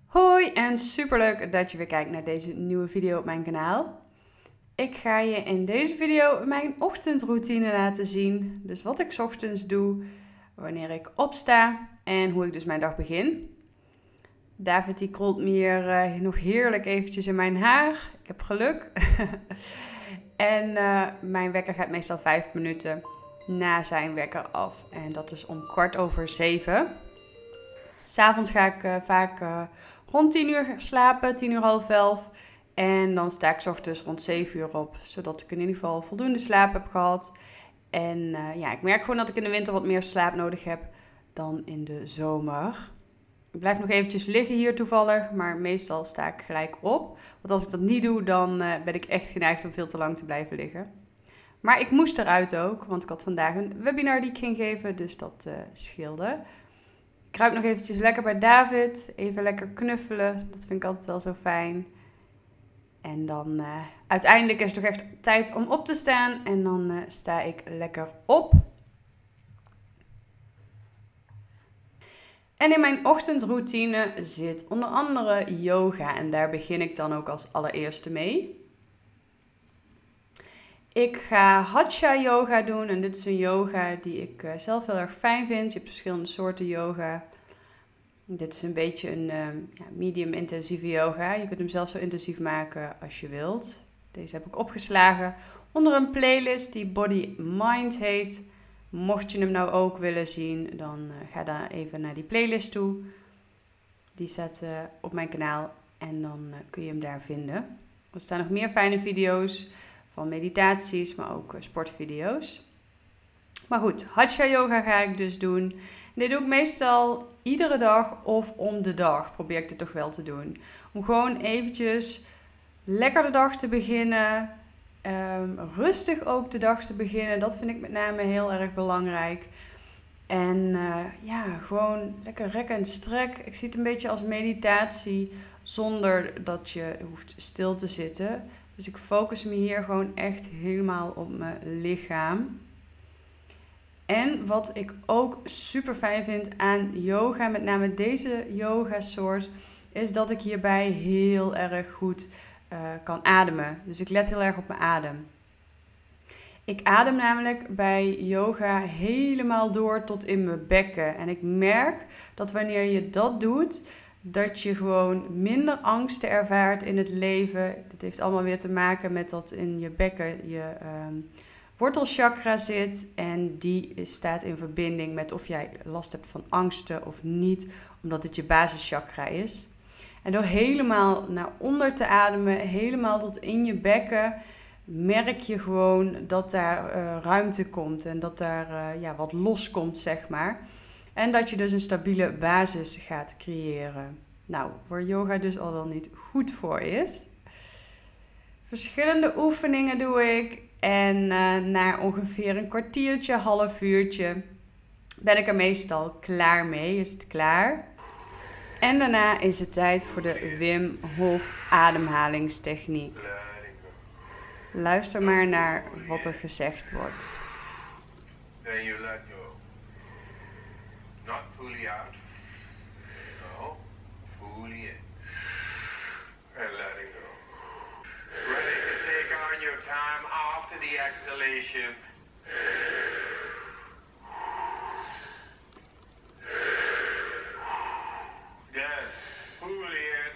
Hoi en superleuk dat je weer kijkt naar deze nieuwe video op mijn kanaal. Ik ga je in deze video mijn ochtendroutine laten zien. Dus wat ik 's ochtends doe, wanneer ik opsta en hoe ik dus mijn dag begin. David die krolt me hier nog heerlijk eventjes in mijn haar. Ik heb geluk. En mijn wekker gaat meestal 5 minuten na zijn wekker af. En dat is om 7:15. 'S'avonds ga ik vaak rond 10 uur slapen, 10 uur, half 11. En dan sta ik 's ochtends rond 7 uur op, zodat ik in ieder geval voldoende slaap heb gehad. En ja, ik merk gewoon dat ik in de winter wat meer slaap nodig heb dan in de zomer. Ik blijf nog eventjes liggen hier toevallig, maar meestal sta ik gelijk op. Want als ik dat niet doe, dan ben ik echt geneigd om veel te lang te blijven liggen. Maar ik moest eruit ook, want ik had vandaag een webinar die ik ging geven, dus dat scheelde. Ik kruip nog eventjes lekker bij David, even lekker knuffelen, dat vind ik altijd wel zo fijn. En dan uiteindelijk is het toch echt tijd om op te staan en dan sta ik lekker op. En in mijn ochtendroutine zit onder andere yoga en daar begin ik dan ook als allereerste mee. Ik ga Hatha yoga doen en dit is een yoga die ik zelf heel erg fijn vind. Je hebt verschillende soorten yoga. Dit is een beetje een medium intensieve yoga. Je kunt hem zelf zo intensief maken als je wilt. Deze heb ik opgeslagen onder een playlist die Body Mind heet. Mocht je hem nou ook willen zien, dan ga dan even naar die playlist toe. Die staat op mijn kanaal en dan kun je hem daar vinden. Er staan nog meer fijne video's van meditaties, maar ook sportvideo's. Maar goed, Hatha yoga ga ik dus doen. En dit doe ik meestal iedere dag of om de dag. Probeer ik dit toch wel te doen. Om gewoon eventjes lekker de dag te beginnen. Rustig ook de dag te beginnen. Dat vind ik met name heel erg belangrijk. En ja, gewoon lekker rek en strek. Ik zie het een beetje als meditatie zonder dat je hoeft stil te zitten. Dus ik focus me hier gewoon echt helemaal op mijn lichaam. En wat ik ook super fijn vind aan yoga, met name deze yoga soort, is dat ik hierbij heel erg goed kan ademen. Dus ik let heel erg op mijn adem. Ik adem namelijk bij yoga helemaal door tot in mijn bekken. En ik merk dat wanneer je dat doet, dat je gewoon minder angsten ervaart in het leven. Dat heeft allemaal weer te maken met dat in je bekken je wortelchakra zit. En die staat in verbinding met of jij last hebt van angsten of niet, omdat het je basischakra is. En door helemaal naar onder te ademen, helemaal tot in je bekken, merk je gewoon dat daar ruimte komt en dat daar wat loskomt, zeg maar. En dat je dus een stabiele basis gaat creëren. Nou, waar yoga dus al wel niet goed voor is. Verschillende oefeningen doe ik. En na ongeveer een kwartiertje, half uurtje, ben ik er meestal klaar mee. Is het klaar? En daarna is het tijd voor de Wim Hof ademhalingstechniek. Luister maar naar wat er gezegd wordt. Then you let go. Not fully out. No, fully in. And letting go. Ready to take on your time after the exhalation. Again, fully in.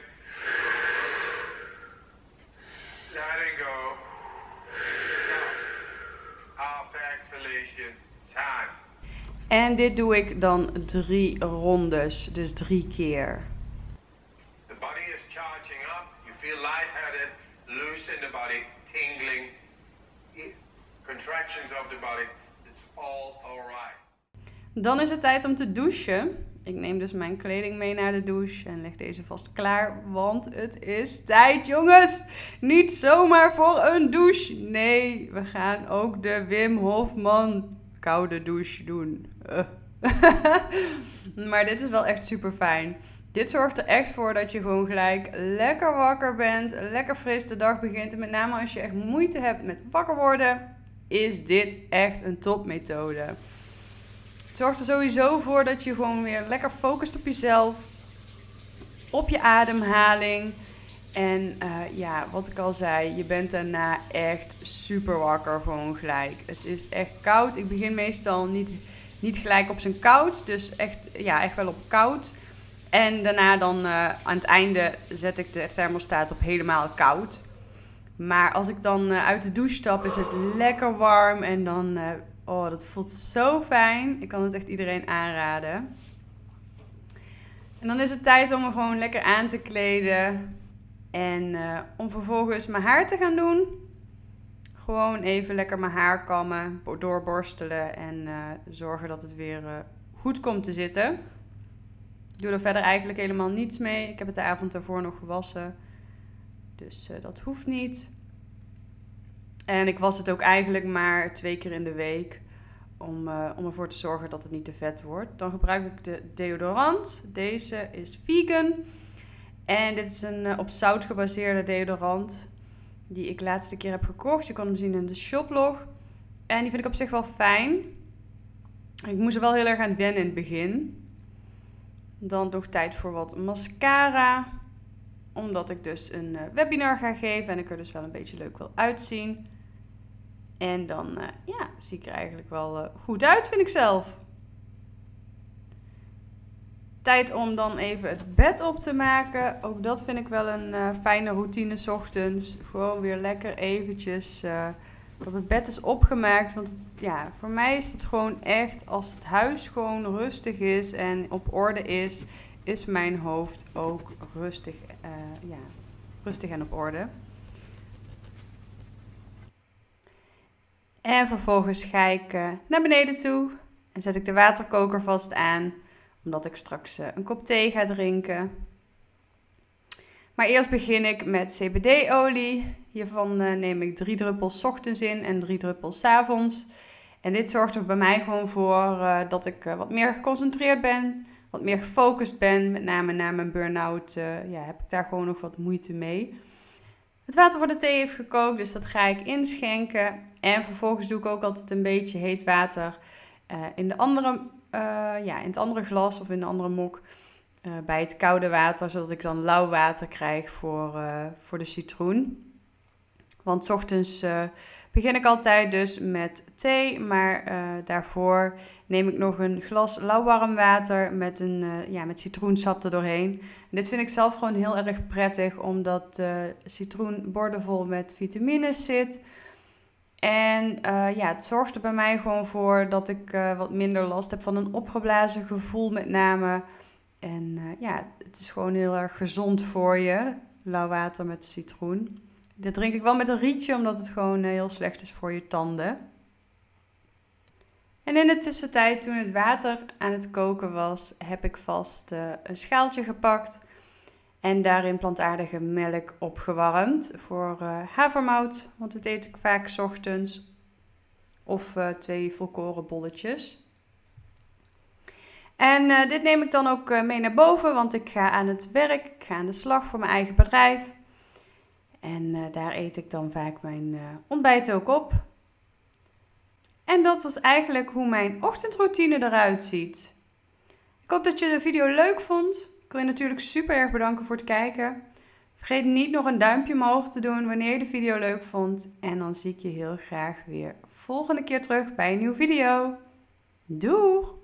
Letting go. Stop. After exhalation, time. En dit doe ik dan 3 rondes, dus 3 keer. The body is charging up. You feel lightheaded, loose in the body, tingling, contractions of the body. It's all alright. Dan is het tijd om te douchen. Ik neem dus mijn kleding mee naar de douche en leg deze vast klaar, want het is tijd, jongens! Niet zomaar voor een douche. Nee, we gaan ook de Wim Hofman koude douche doen. Maar dit is wel echt super fijn. Dit zorgt er echt voor dat je gewoon gelijk lekker wakker bent, lekker fris de dag begint. En met name als je echt moeite hebt met wakker worden, is dit echt een topmethode. Het zorgt er sowieso voor dat je gewoon weer lekker focust op jezelf. op je ademhaling. En ja, wat ik al zei, je bent daarna echt super wakker gewoon gelijk. Het is echt koud. Ik begin meestal niet gelijk op zijn koud, dus echt wel op koud. En daarna dan aan het einde zet ik de thermostaat op helemaal koud. Maar als ik dan uit de douche stap, is het lekker warm en dan, dat voelt zo fijn. Ik kan het echt iedereen aanraden. En dan is het tijd om me gewoon lekker aan te kleden. En om vervolgens mijn haar te gaan doen. Gewoon even lekker mijn haar kammen, doorborstelen en zorgen dat het weer goed komt te zitten. Ik doe er verder eigenlijk helemaal niets mee. Ik heb het de avond daarvoor nog gewassen. Dus dat hoeft niet. En ik was het ook eigenlijk maar 2 keer in de week. Om ervoor te zorgen dat het niet te vet wordt. Dan gebruik ik de deodorant. Deze is vegan. En dit is een op zout gebaseerde deodorant. Die ik de laatste keer heb gekocht. Je kan hem zien in de shoplog. En die vind ik op zich wel fijn. Ik moest er wel heel erg aan wennen in het begin. Dan nog tijd voor wat mascara. Omdat ik dus een webinar ga geven. En ik er dus wel een beetje leuk wil uitzien. En dan zie ik er eigenlijk wel goed uit, vind ik zelf. Tijd om dan even het bed op te maken. Ook dat vind ik wel een fijne routine 's ochtends. Gewoon weer lekker eventjes dat het bed is opgemaakt. Want voor mij is het gewoon echt, als het huis gewoon rustig is en op orde is mijn hoofd ook rustig en op orde. En vervolgens ga ik naar beneden toe en zet ik de waterkoker vast aan, omdat ik straks een kop thee ga drinken. Maar eerst begin ik met CBD-olie. Hiervan neem ik 3 druppels 's ochtends in en 3 druppels 's avonds. En dit zorgt er bij mij gewoon voor dat ik wat meer geconcentreerd ben, wat meer gefocust ben. Met name na mijn burn-out heb ik daar gewoon nog wat moeite mee. Het water voor de thee heeft gekookt, dus dat ga ik inschenken. En vervolgens doe ik ook altijd een beetje heet water in het andere glas of in de andere mok bij het koude water. Zodat ik dan lauw water krijg voor de citroen. Want 's ochtends begin ik altijd dus met thee. Maar daarvoor neem ik nog een glas lauwwarm water met met citroensap er doorheen. En dit vind ik zelf gewoon heel erg prettig, omdat citroen boordevol met vitamines zit. En het zorgt er bij mij gewoon voor dat ik wat minder last heb van een opgeblazen gevoel met name. En het is gewoon heel erg gezond voor je, lauw water met citroen. Dit drink ik wel met een rietje, omdat het gewoon heel slecht is voor je tanden. En in de tussentijd, toen het water aan het koken was, heb ik vast een schaaltje gepakt. En daarin plantaardige melk opgewarmd voor havermout, want dat eet ik vaak 's ochtends. Of 2 volkoren bolletjes. En dit neem ik dan ook mee naar boven, want ik ga aan het werk. Ik ga aan de slag voor mijn eigen bedrijf. En daar eet ik dan vaak mijn ontbijt ook op. En dat was eigenlijk hoe mijn ochtendroutine eruit ziet. Ik hoop dat je de video leuk vond. Ik wil je natuurlijk super erg bedanken voor het kijken. Vergeet niet nog een duimpje omhoog te doen wanneer je de video leuk vond. En dan zie ik je heel graag weer volgende keer terug bij een nieuwe video. Doeg!